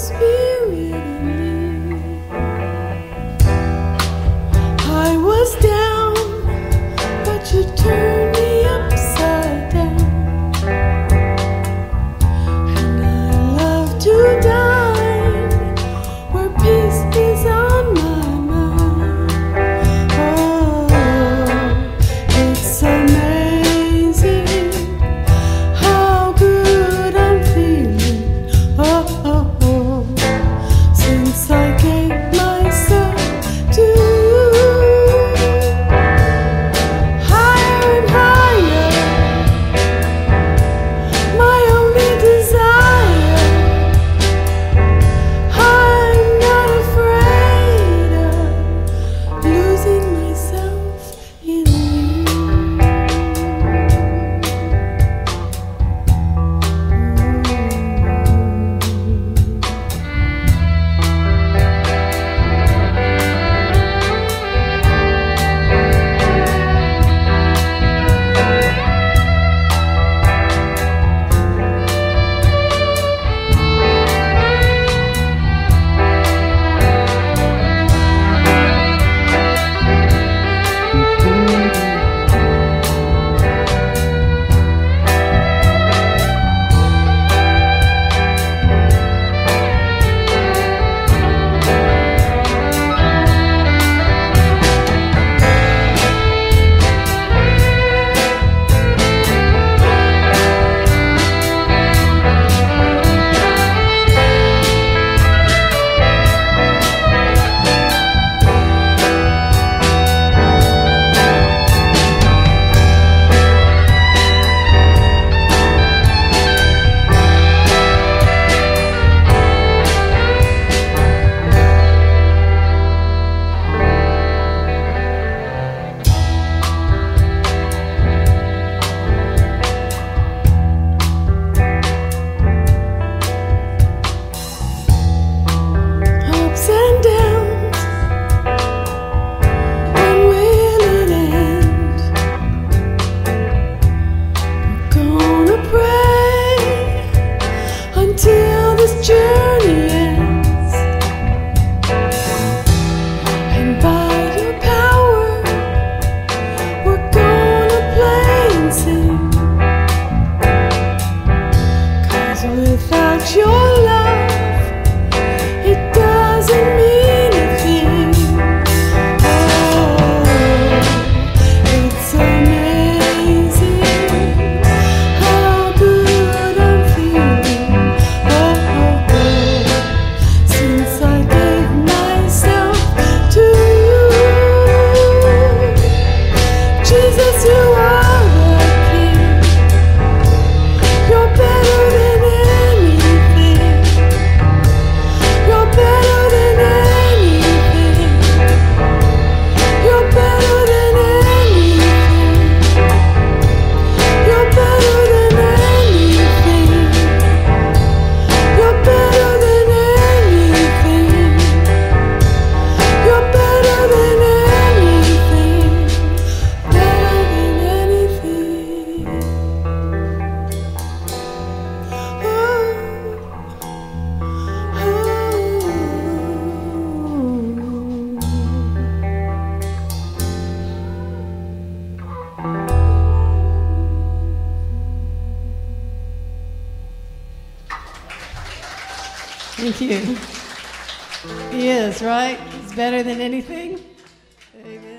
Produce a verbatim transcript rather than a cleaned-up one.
Spirit in me. I was down, but you turned me upside down. And I love to dine where peace is on my mind. Oh, it's amazing how good I'm feeling. Oh, oh, oh, since I gave myself to you. Higher and higher, my only desire. I'm not afraid of losing myself in you. Ups and downs, when will it end? We're gonna pray until this journey ends. And by your power, we're gonna play and sing. 'Cause without your love, it doesn't mean a thing. Oh, it's amazing how good I'm feeling. Oh, oh, oh, since I gave myself to you. Jesus, you are the King. You're better than anything. You're better than anything. You're better than anything. You're better than anything. You're better than anything. You're better than anything. Better than anything. Oh. Thank you. He is, right? He's better than anything. Amen.